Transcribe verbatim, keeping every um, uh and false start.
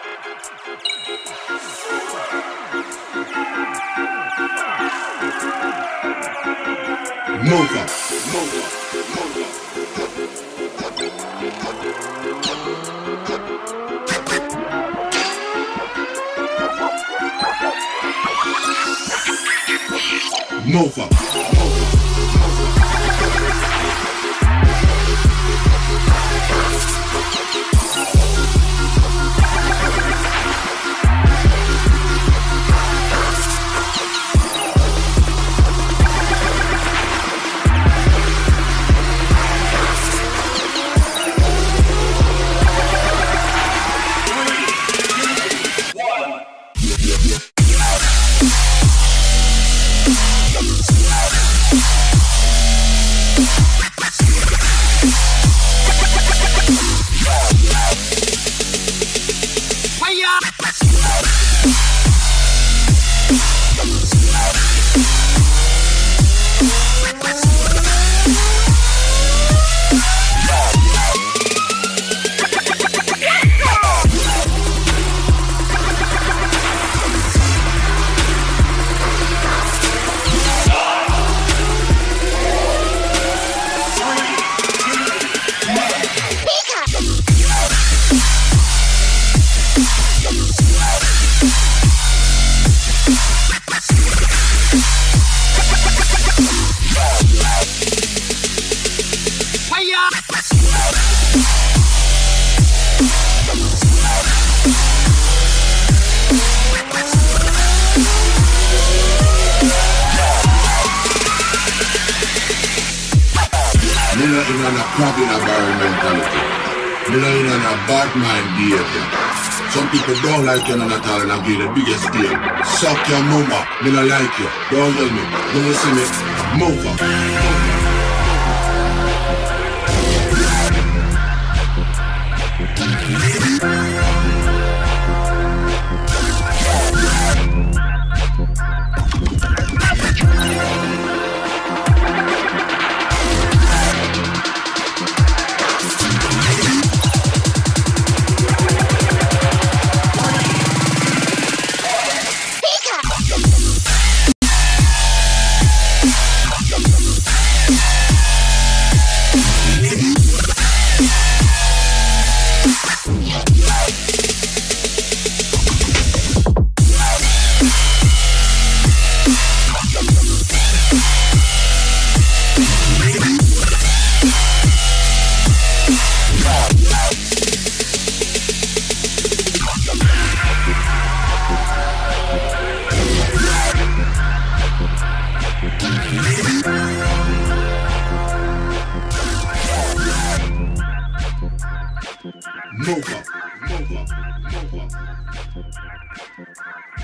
Move up, move up, move up. Move up, move up. Me not in a crap environmentality. Me not in a bad mind behavior. Some people don't like you at all and I give the biggest deal. Suck your mama, me not like you. Don't tell me, don't you see me? Move up. Move up, move up, move up.